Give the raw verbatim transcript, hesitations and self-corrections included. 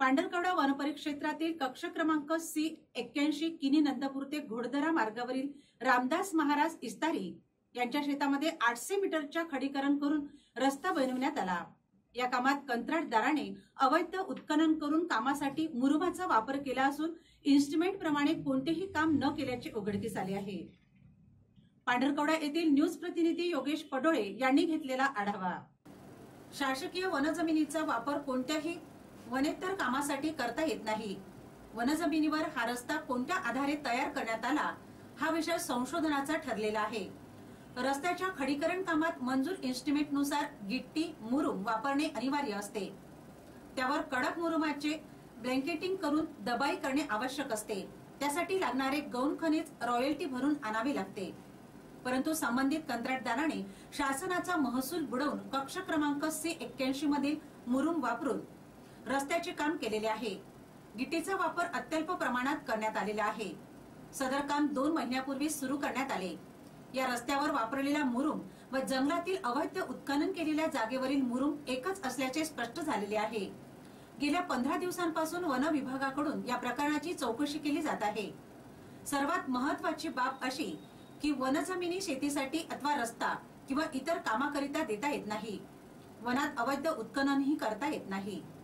पांढरकवडा वनपरिक्षेत्रातील कक्ष क्रमांक सी एक्क्याऐंशी किनी नंदपूर ते घोडदरा मार्गावरील रामदास महाराज इस्तारी यांच्या शेतामध्ये आठशे मीटरच्या खडीकरण करून रस्ता बनवण्यात आला। या कामात कंत्राटदाराने अवैध उत्खनन करून कामासाठी मुरुमाचा वापर केला असून इन्स्ट्रुमेंट प्रमाणे कोणतेही काम न केल्याचे उघडकीस आले आहे। पांढरकवडा येथील न्यूज प्रतिनिधी योगेश पडोळे यांनी घेतलेला आढावा। शासकीय वनजमिनीचा वापर कोणत्याही वनेतर कामासाठी करता येत नाही। वनजमिनीवर हा रस्ता कोणत्या आधारे तयार करण्यात आला हा विषय संशोधनाचा ठरलेला आहे। रस्त्याच्या खडीकरण कामात मंजूर इन्स्ट्रुमेंटनुसार गिट्टी मुरुम वापरणे अनिवार्य असते। त्यावर कडक मुरुमाचे ब्लँकेटिंग करून दबाई करणे आवश्यक असते। त्यासाठी लागणारे गौण खनिज रॉयल्टी भरून आणावे लागते। परंतु संबंधित कंत्राटदाराने शासनाचा महसूल बुडवून कक्ष क्रमांक सी एक्क्याऐंशी मधील मुरुम वापरून रस्त्याचे काम केलेले आहे। गिट्टीचा वापर अत्यल्प प्रमाणात करण्यात आलेला आहे। सदर काम दोन महिन्यापूर्वी सुरू करण्यात आले। या रस्त्यावर वापरलेला मुरुम व जंगलातील अवैध उत्खनन केलेल्या जागेवरील मुरुम एकच असल्याचे स्पष्ट झालेले आहे। गेल्या पंधरा दिवसांपासून वन विभागाकडून या प्रकरणाची चौकशी केली जात आहे। सर्वात महत्त्वाची बाब अशी की वनजमिनी शेतीसाठी अथवा रस्ता किंवा इतर कामाकरिता देता येत नाही। वनात अवैध उत्खननही करता येत नाही।